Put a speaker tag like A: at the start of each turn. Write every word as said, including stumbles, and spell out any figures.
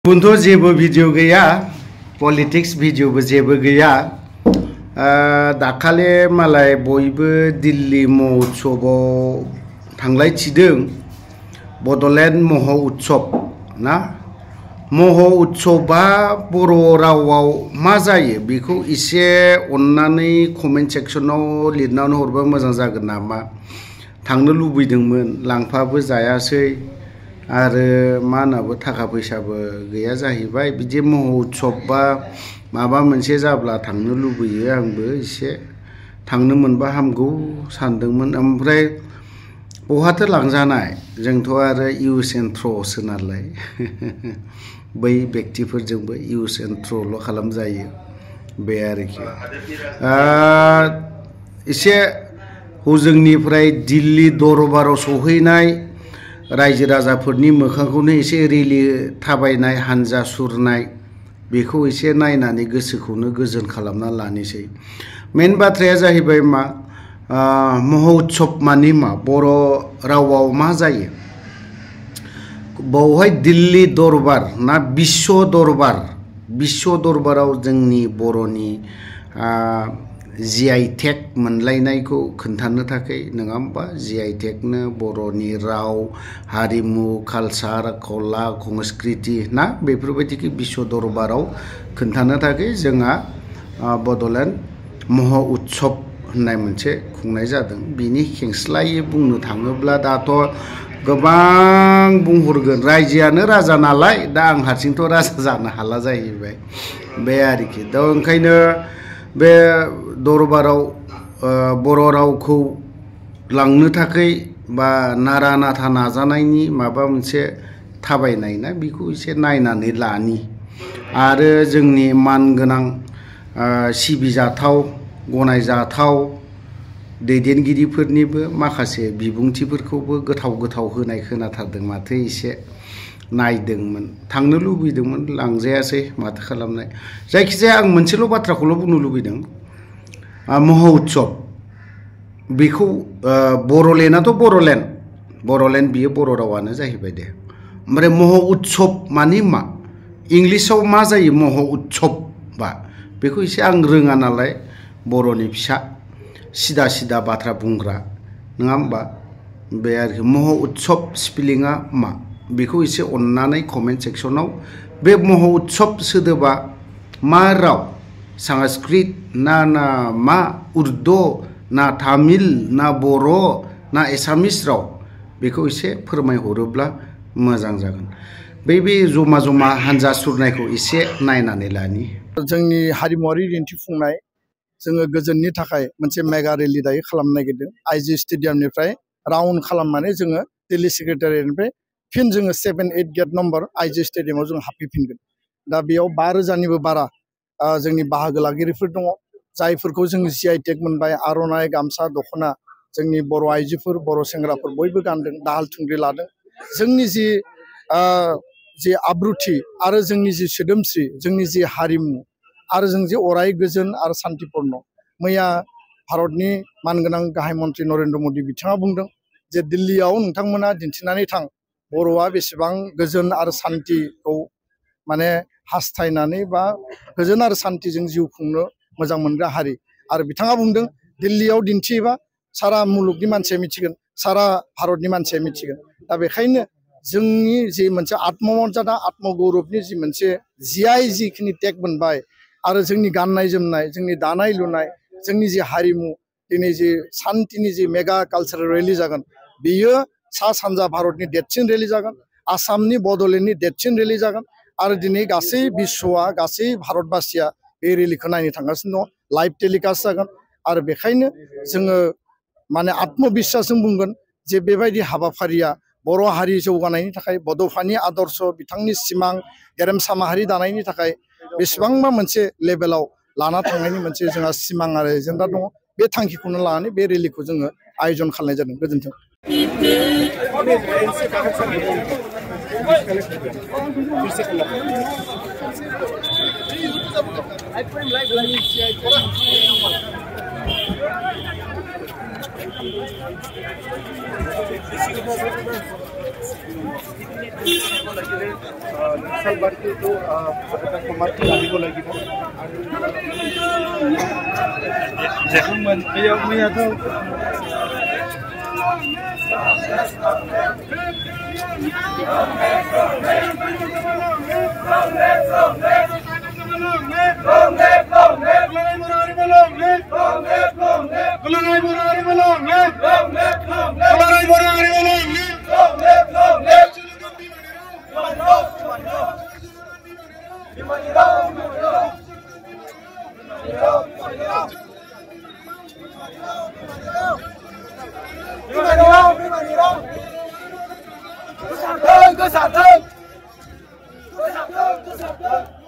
A: Punto जेबो video गैया politics भिडिअबो जेबो गैया दाखालि मालाय बयबो दिल्ली महोत्सवआव थांलायथिदों बडलेण्ड महो उत्सव ना महो उत्सवआ बर' रावाव मा जायो बेखौ एसे अन्नानै कमेन्ट सेक्सनाव लिरनानै हरबा मोजां जागोन नामा थांनो लुबैदोंमोन लांफाबो जायासै आरो मा होनाबो थाखा फैसाबो गैया जाहैबाय बिदि महो उत्सव बा माबा मोनसे जाब्ला थांनो लुबैयो आंबो एसे थांनो मोनबा हामगौ सानदोंमोन ओमफ्राय बहाथो लांजानाय जोंथ' आरो इउस एन्ड थ्र'सो नालाय बै व्यक्तिफोरजोंबो इउस एन्ड थ्र'ल' खालामजायो बे आरोखि एसे हजोंनिफ्राय दिल्ली दरबाराव सहैनाय रायजो राजाफोरनि मोखांखौनो एसे रेलि थाबायनाय हानजा सुरनाय बेखौ एसे नायनानै गोसोखौनो गोजोन खालामना लानोसै मेन बाथ्राया जाहैबाय मा महो उत्सव माने मा बर' रावाव मा जायो बावहाय दिल्ली दरबार ना विश्व दरबार विश्व दरबाराव जोंनि बर'नि जि आइ टेग मोनलायनायखौ खोन्थानो थाखाय नङा होमबा जि आइ टेगनो बर'नि राव हारिमु कालचार कला संस्कृति ना बेफोरबायदिखौ विश्व दरबाराव खोन्थानो थाखाय जोंहा बडलेण्ड महो उत्सव होननाय मोनसे खुंनाय जादों बिनि खेंस्लायै बुंनो थाङोब्ला दाथ' गोबां बुंहरगोन रायजोआनो राजा नालाय दा आं हारसिंथ' राजा जानो हाला जाहैबाय बे आरोखि दा ओंखायनो बे दरबाराव बर' रावखौ लांनो थाखाय बा नारा नाथा नाजानायनि माबा मोनसे थाबायनाय ना बेखौ एसे नायनानै लानि आरो जोंनि मानगोनां सिबिजाथाव गनायजाथाव दैदेनगिरिफोरनिबो माखासे बिबुंथिफोरखौबो गोथाव गोथाव होनाय खोनाथारदों माथो एसे नायदोंमोन थांनो लुबैदोंमोन लांजायासै माथो खालामनाय जायखिजाया आं मोनसेल' बाथ्राखौल' बुंनो लुबैदों महो उत्सव बेखौ बर'लेण्डआथ' बर'लेण्ड बर'लेण्ड बियो बर' रावानो जाहैबाय दे ओमफ्राय महो उत्सव माने मा इंलिसाव मा जायो महो उत्सव बा बेखौ एसे आं रोङा नालाय बर'नि फिसा सिदा सिदा बाथ्रा बुंग्रा नङा होमबा बे आरोखि महो उत्सव स्पेलिंआ मा बेखौ एसे अन्नानै कमेन्ट सेक्सनाव बे महो उत्सव सोदोबा मा राव संस्कृत ना ना मा उर्दु ना तामिल ना बर' ना एसामिस राव बेखौ एसे फोरमायहरोब्ला मोजां जागोन बै बे जमा जमा हानजा सुरनायखौ एसे नायनानै लानि
B: जोंनि हारिमुवारि दिन्थिफुंनाय जोङो गोजोननि थाखाय मोनसे मेगा रेलि दायो खालामनो नागिरदों आइजि स्टेडियामनिफ्राय राउन्ड खालामनानै जोङो दिल्ली सेक्रेटारियेटनिफ्राय फिन जोङो seven eight gate number I G स्टेडियामाव जों हाबफैफिनगोन दा बेयाव बा रोजानिबो बारा जोंनि बाहागो लागिरिफोर दङ जायफोरखौ जों जि आइ टेग मोनबाय आर'नाइ गामसा दख'ना जोंनि बर' आइजोफोर बर' सेंग्राफोर बयबो गानदों दाहाल थुंग्रि लादों जोंनि जि जि आब्रुथि आरो जोंनि जि सोदोमस्रि जोंनि जि हारिमु आरो जों जे अराय गोजोन आरो सान्तिपूर्ण मैया भारतनि मानगोनां गाहाय मन्त्रि नरेन्द्र मदि बिथाङा बुंदों जे दिल्लीयाव नोंथांमोना दिन्थिनानै थां बर'आ बेसेबां गोजोन आरो सान्तिखौ माने हास्थायनानै बा गोजोन आरो सान्तिजों जिउ खुंनो मोजां मोनग्रा हारि आरो बिथाङा बुंदों दिल्लीयाव दिन्थियोबा सारा मुलुगनि मानसिया मिथिगोन सारा भारतनि मानसिया मिथिगोन दा बेखायनो जोंनि जि मोनसे आत्ममर्यादा आत्मगौरबनि जि मोनसे जि आइ जिखिनि टेग मोनबाय आरो जोंनि गाननाय जोमनाय जोंनि दानाय लुनाय जोंनि जि हारिमु दिनै जि सान्तिनि जि मेगा कालचारेल रेलि जागोन बेयो सा सानजा भारतनि देरसिन रेलि जागोन आसामनि बड'लेण्डनि देरसिन रेलि जागोन आरो दिनै गासै बिश्वआ गासै भारतबासिया बे रेलिखौ नायनो थांगासिनो दङ लाइभ टेलिकास्ट जागोन आरो बेखायनो जोङो माने आत्मबिस्वासजों बुंगोन जे बेबायदि हाबाफारिया बर' हारि जौगानायनि थाखाय बड'फानि आदर्श बिथांनि सिमां गेरेमसा माहारि दानायनि थाखाय बेसेबांबा मोनसे लेभेलाव लाना थांनायनि मोनसे जोंहा सिमां आरो एजेन्डा दङ बे थांखिखौनो लानानै बे रेलिखौ जोङो आयोजन खालामनाय जादों गोजोन्थों I নক্সালবাদীটো এটা সমাপ্তি আনিব লাগিব আৰু मैयाथ' Cơ sản thương, cơ sản thương, cơ sản thương, cơ sản thương.